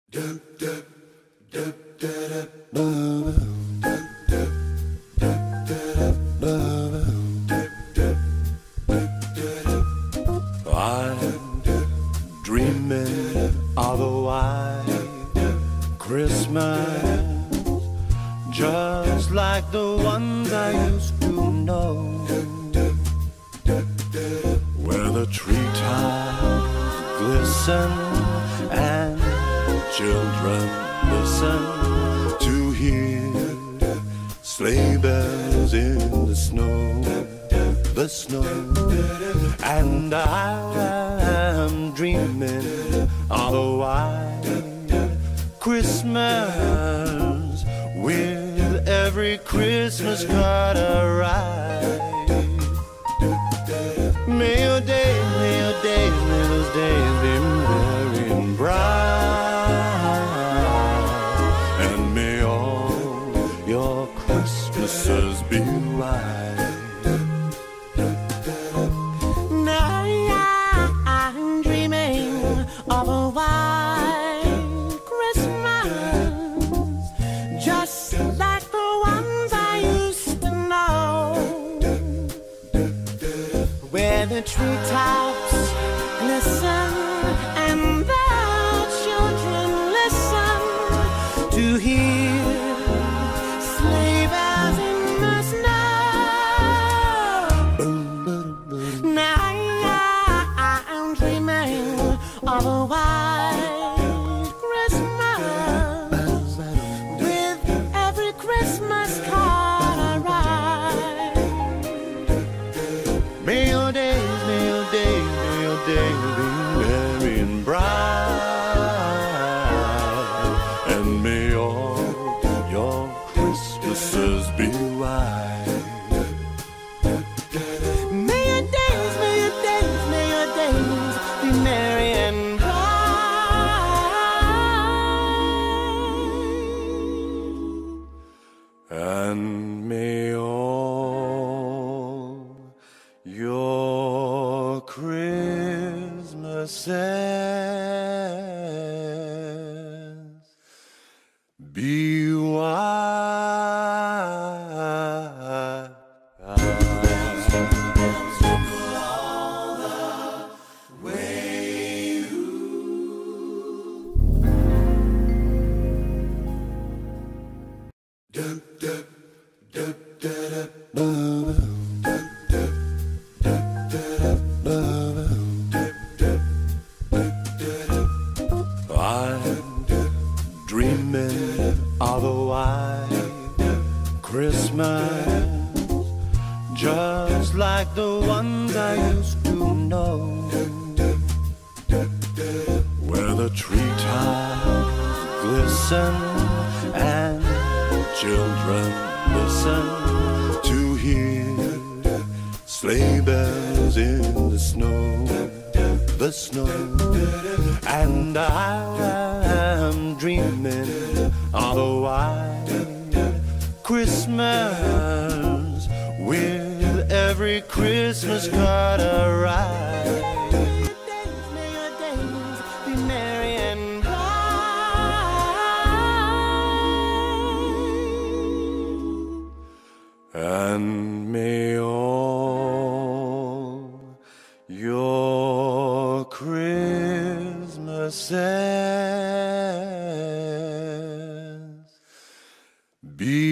I'm dreaming of a white Christmas, just like the ones I used to know, where the treetops glisten and children listen to hear sleigh bells in the snow, and I'm dreaming of a white Christmas with every Christmas card I write. May your days, may those days be merry and bright, and may all your Christmases be white. Of a white Christmas, just like the ones I used to know, where the treetops glisten and the children listen to hear sleigh bells in the snow. Now I'm dreaming of a white Christmas with every Christmas card I write. May your days be merry and bright, and may all your Christmases be white. May your days be merry and bright, and may all your Christmases be white. I'm dreaming of a white Christmas, just like the ones I used to know, where the treetops glisten and children listen to hear sleigh bells in the snow, and I'm dreaming of a white Christmas with every Christmas card I write. may your days be merry and bright, and may all your Christmases be